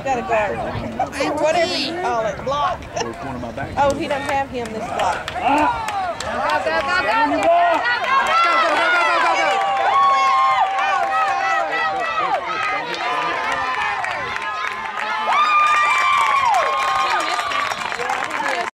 got a guard. Whatever you call it, block. Oh, he doesn't have him this block. Go, go, go, go, go, go, go.